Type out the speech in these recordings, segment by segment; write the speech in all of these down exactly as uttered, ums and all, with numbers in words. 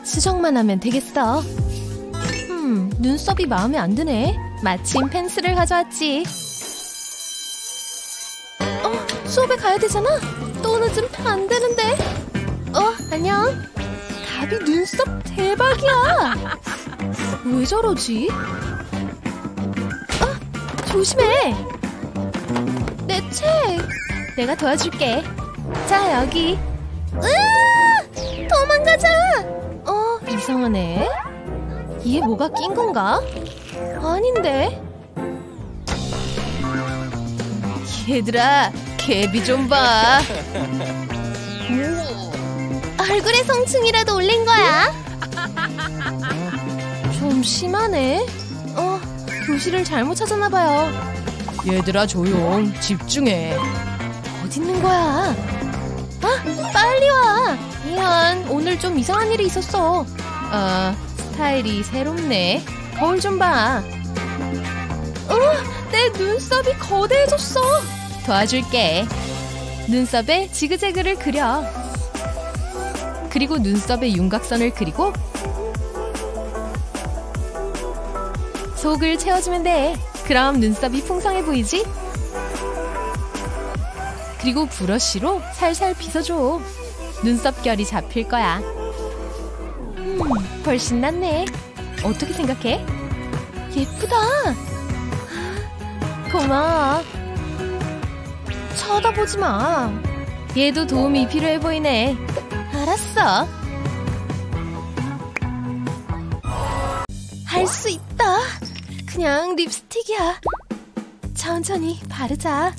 수정만 하면 되겠어. 음, 눈썹이 마음에 안 드네. 마침 펜슬을 가져왔지. 어, 수업에 가야 되잖아. 또 늦으면 안 되는데. 어, 안녕. 가비 눈썹 대박이야. 왜 저러지? 아, 조심해. 내 책. 내가 도와줄게. 자, 여기. 으아! 도망가자. 어, 이상하네. 이에 뭐가 낀 건가? 아닌데. 얘들아, 개비 좀 봐. 얼굴에 성충이라도 올린 거야? 좀 심하네. 어, 교실을 잘못 찾았나봐요. 얘들아, 조용. 집중해. 어디 있는 거야? 아, 빨리 와. 미안, 오늘 좀 이상한 일이 있었어. 아, 스타일이 새롭네. 거울 좀 봐. 어, 내 눈썹이 거대해졌어. 도와줄게. 눈썹에 지그재그를 그려. 그리고 눈썹에 윤곽선을 그리고 속을 채워주면 돼. 그럼 눈썹이 풍성해 보이지? 그리고 브러쉬로 살살 빗어줘. 눈썹 결이 잡힐 거야. 음, 훨씬 낫네. 어떻게 생각해? 예쁘다. 고마워. 쳐다보지 마. 얘도 도움이 필요해 보이네. 알았어. 할 수 있다. 그냥 립스틱이야. 천천히 바르자.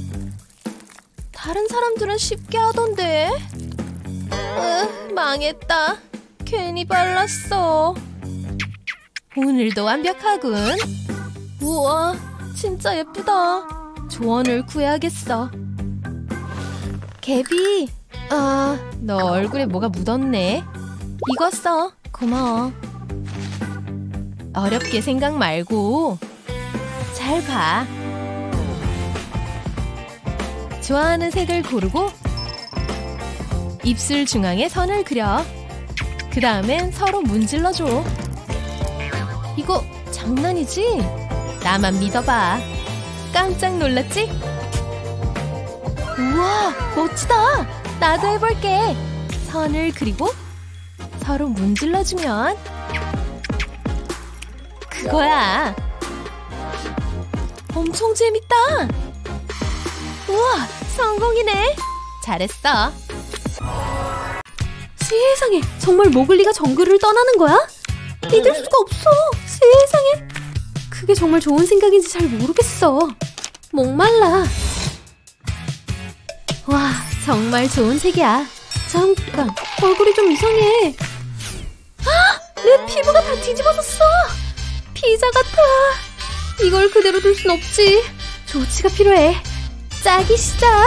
다른 사람들은 쉽게 하던데. 으, 망했다. 괜히 발랐어. 오늘도 완벽하군. 우와, 진짜 예쁘다. 조언을 구해야겠어. 개비, 아, 너 얼굴에 뭐가 묻었네. 이거 써. 고마워. 어렵게 생각 말고 잘 봐. 좋아하는 색을 고르고 입술 중앙에 선을 그려. 그 다음엔 서로 문질러줘. 이거 장난이지? 나만 믿어봐. 깜짝 놀랐지? 우와, 멋지다. 나도 해볼게. 선을 그리고 서로 문질러주면 그거야. 엄청 재밌다. 우와, 성공이네. 잘했어. 세상에, 정말 모글리가 정글을 떠나는 거야? 믿을 수가 없어. 세상에. 그게 정말 좋은 생각인지 잘 모르겠어. 목말라. 와, 정말 좋은 색이야. 잠깐, 얼굴이 좀 이상해. 아! 내 피부가 다 뒤집어졌어. 피자 같아. 이걸 그대로 둘 순 없지. 조치가 필요해. 짜기 시작.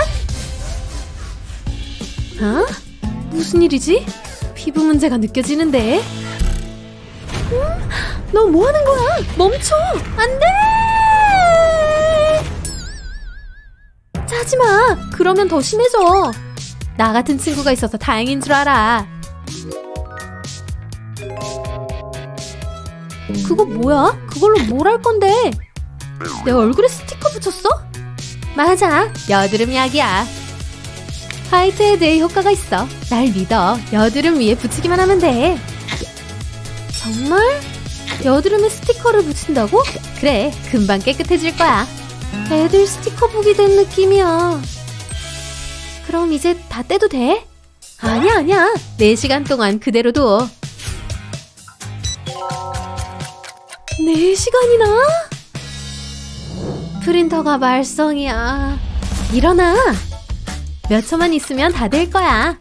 어? 무슨 일이지? 피부 문제가 느껴지는데. 음? 너 뭐 하는 거야? 멈춰! 안 돼! 짜지마. 그러면 더 심해져. 나 같은 친구가 있어서 다행인 줄 알아. 그거 뭐야? 그걸로 뭘 할 건데? 내 얼굴에 스티커 붙였어? 맞아, 여드름 약이야. 화이트에 대해 효과가 있어. 날 믿어. 여드름 위에 붙이기만 하면 돼. 정말? 여드름에 스티커를 붙인다고? 그래, 금방 깨끗해질 거야. 애들 스티커 북이 된 느낌이야. 그럼 이제 다 떼도 돼? 아니야, 아니야. 네 시간 동안 그대로 둬. 네 시간이나? 프린터가 말썽이야. 일어나. 몇 초만 있으면 다 될 거야.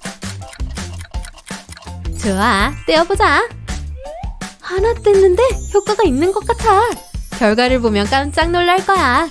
좋아, 떼어보자. 하나 뗐는데 효과가 있는 것 같아. 결과를 보면 깜짝 놀랄 거야.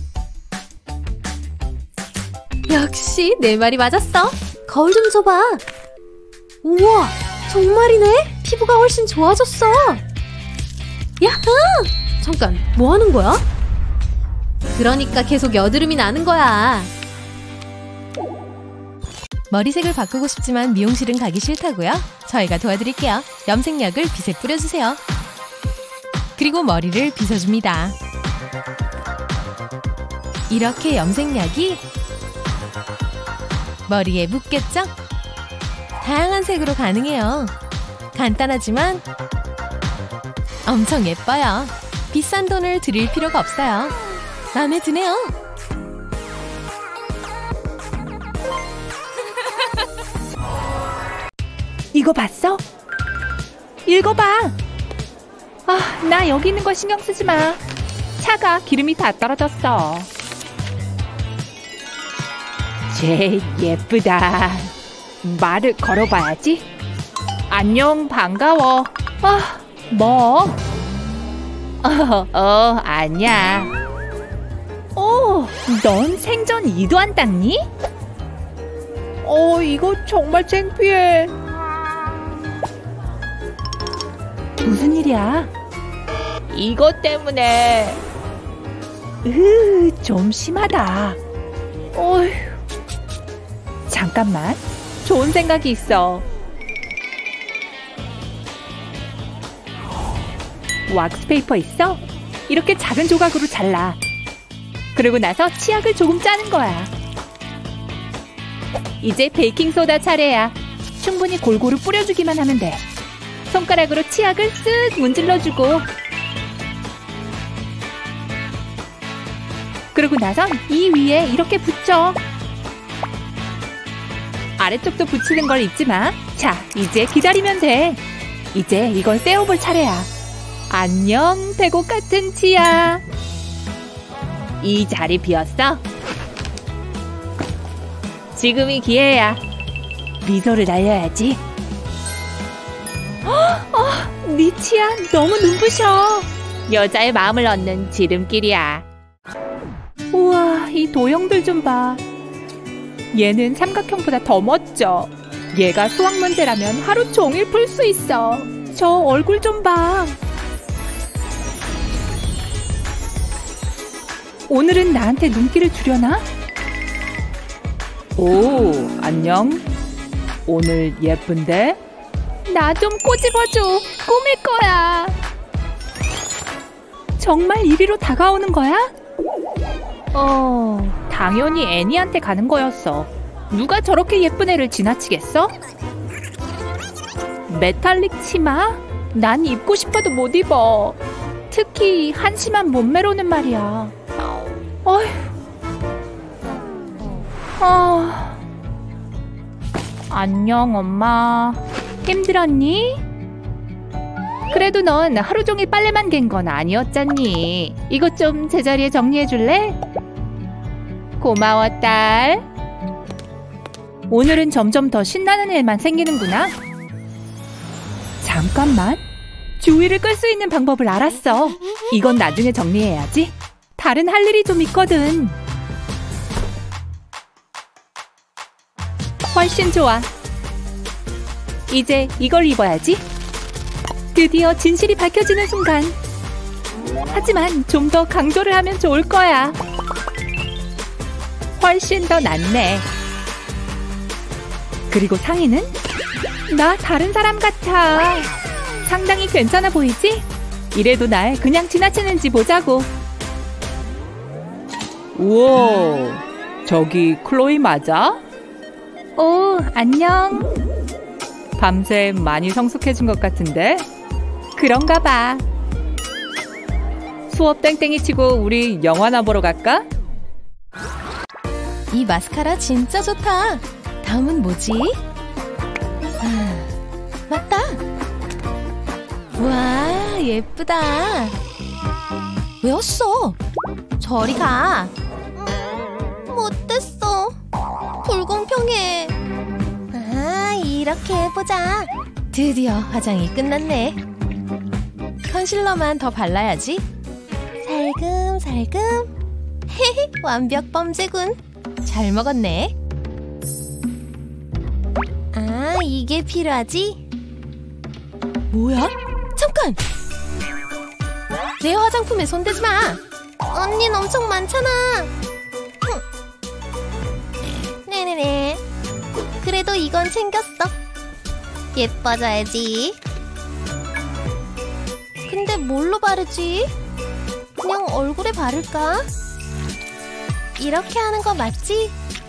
역시 내 말이 맞았어. 거울 좀 줘봐. 우와, 정말이네. 피부가 훨씬 좋아졌어. 야호! 잠깐, 뭐 하는 거야? 그러니까 계속 여드름이 나는 거야. 머리색을 바꾸고 싶지만 미용실은 가기 싫다고요? 저희가 도와드릴게요. 염색약을 빗에 뿌려주세요. 그리고 머리를 빗어줍니다. 이렇게 염색약이 머리에 묻겠죠? 다양한 색으로 가능해요. 간단하지만 엄청 예뻐요. 비싼 돈을 들일 필요가 없어요. 마음에 드네요. 이거 봤어? 읽어봐. 아, 나 여기 있는 거 신경 쓰지 마. 차가 기름이 다 떨어졌어. 쟤 예쁘다. 말을 걸어봐야지. 안녕, 반가워. 아, 뭐? 어, 어, 아니야. 오, 넌 생전 이도 안 땄니? 어, 이거 정말 창피해. 무슨 일이야? 이것 때문에. 으, 좀 심하다. 어휴. 잠깐만, 좋은 생각이 있어. 왁스페이퍼 있어? 이렇게 작은 조각으로 잘라. 그리고 나서 치약을 조금 짜는 거야. 이제 베이킹소다 차례야. 충분히 골고루 뿌려주기만 하면 돼. 손가락으로 치약을 쓱 문질러주고, 그러고 나선 이 위에 이렇게 붙여. 아래쪽도 붙이는 걸 잊지 마. 자, 이제 기다리면 돼. 이제 이걸 떼어볼 차례야. 안녕, 배고 같은 치아. 이 자리 비었어? 지금이 기회야. 미소를 날려야지. 어, 네 치아 너무 눈부셔. 여자의 마음을 얻는 지름길이야. 우와, 이 도형들 좀 봐. 얘는 삼각형보다 더 멋져. 얘가 수학 문제라면 하루 종일 풀 수 있어. 저 얼굴 좀 봐. 오늘은 나한테 눈길을 주려나? 오, 안녕. 오늘 예쁜데? 나 좀 꼬집어줘. 꾸밀 거야. 정말 이리로 다가오는 거야? 어, 당연히 애니한테 가는 거였어. 누가 저렇게 예쁜 애를 지나치겠어? 메탈릭 치마? 난 입고 싶어도 못 입어. 특히 한심한 몸매로는 말이야. 어휴. 아... 안녕, 엄마. 힘들었니? 그래도 넌 하루 종일 빨래만 갠 건 아니었잖니. 이것 좀 제자리에 정리해 줄래? 고마워, 딸. 오늘은 점점 더 신나는 일만 생기는구나. 잠깐만. 주위를 끌 수 있는 방법을 알았어. 이건 나중에 정리해야지. 다른 할 일이 좀 있거든. 훨씬 좋아. 이제 이걸 입어야지. 드디어 진실이 밝혀지는 순간. 하지만 좀 더 강조를 하면 좋을 거야. 훨씬 더 낫네. 그리고 상의는? 나 다른 사람 같아. 상당히 괜찮아 보이지? 이래도 날 그냥 지나치는지 보자고. 우와, 저기 클로이 맞아? 오, 안녕. 밤새 많이 성숙해진 것 같은데? 그런가 봐. 수업 땡땡이 치고 우리 영화나 보러 갈까? 이 마스카라 진짜 좋다. 다음은 뭐지? 아, 맞다. 와, 예쁘다. 왜 왔어? 저리 가. 못됐어. 불공평해. 아, 이렇게 해보자. 드디어 화장이 끝났네. 컨실러만 더 발라야지. 살금살금. 헤헤, 완벽 범죄군. 잘 먹었네. 아, 이게 필요하지? 뭐야? 잠깐! 내 화장품에 손대지 마! 언니는 엄청 많잖아. 네네네. 그래도 이건 챙겼어. 예뻐져야지. 근데 뭘로 바르지? 그냥 얼굴에 바를까? 이렇게 하는 거 맞지?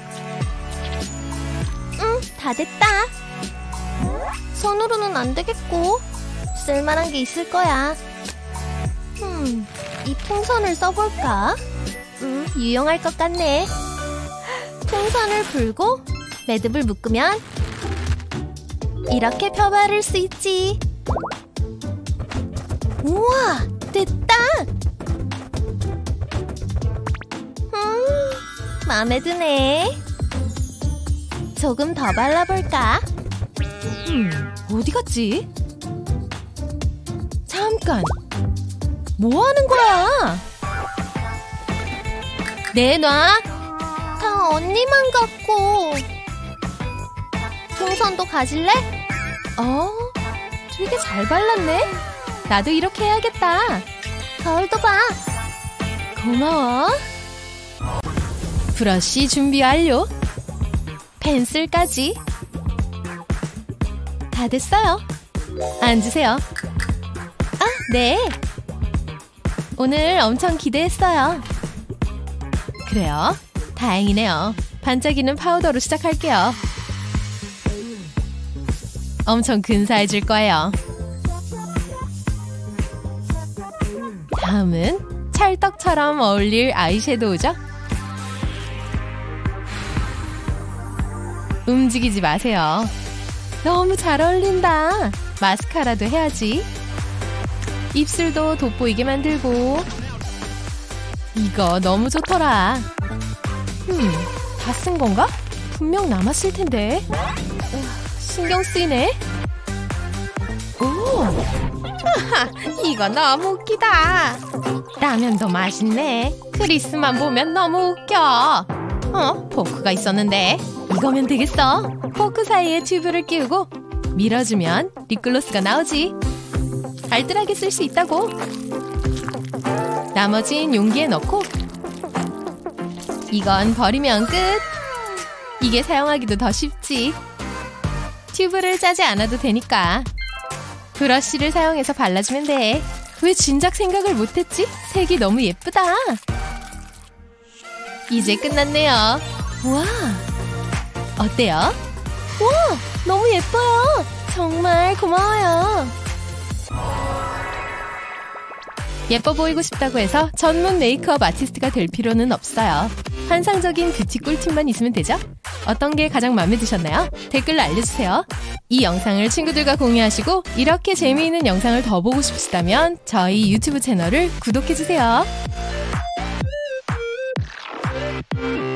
응, 다 됐다. 손으로는 안 되겠고 쓸만한 게 있을 거야. 음, 이 풍선을 써볼까? 음, 유용할 것 같네. 풍선을 불고 매듭을 묶으면 이렇게 펴바를 수 있지. 우와, 됐다. 음, 마음에 드네. 조금 더 발라볼까? 음, 어디 갔지? 잠깐, 뭐 하는 거야? 내놔. 다 언니만 갖고. 풍선도 가질래? 어, 되게 잘 발랐네. 나도 이렇게 해야겠다. 거울도 봐. 고마워. 브러쉬 준비 완료. 펜슬까지. 다 됐어요. 앉으세요. 아, 네. 오늘 엄청 기대했어요. 그래요? 다행이네요. 반짝이는 파우더로 시작할게요. 엄청 근사해질 거예요. 다음은 찰떡처럼 어울릴 아이섀도우죠? 움직이지 마세요. 너무 잘 어울린다. 마스카라도 해야지. 입술도 돋보이게 만들고. 이거 너무 좋더라. 음, 다 쓴 건가? 분명 남았을 텐데. 신경 쓰이네. 오, 하하, 이거 너무 웃기다. 라면도 맛있네. 크리스만 보면 너무 웃겨. 어, 포크가 있었는데. 이거면 되겠어. 포크 사이에 튜브를 끼우고 밀어주면 립글로스가 나오지. 알뜰하게 쓸 수 있다고. 나머진 용기에 넣고. 이건 버리면 끝. 이게 사용하기도 더 쉽지. 튜브를 짜지 않아도 되니까. 브러쉬를 사용해서 발라주면 돼. 왜 진작 생각을 못했지? 색이 너무 예쁘다. 이제 끝났네요. 와, 어때요? 와, 너무 예뻐요. 정말 고마워요. 예뻐 보이고 싶다고 해서 전문 메이크업 아티스트가 될 필요는 없어요. 환상적인 뷰티 꿀팁만 있으면 되죠? 어떤 게 가장 마음에 드셨나요? 댓글로 알려주세요. 이 영상을 친구들과 공유하시고 이렇게 재미있는 영상을 더 보고 싶으시다면 저희 유튜브 채널을 구독해주세요.